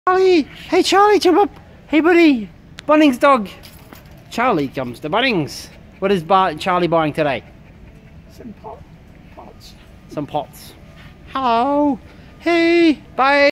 Charlie! Hey Charlie, jump up! Hey buddy! Bunnings dog! Charlie comes to Bunnings. What is Charlie buying today? Some pots. Some pots. Hello! Hey! Bye!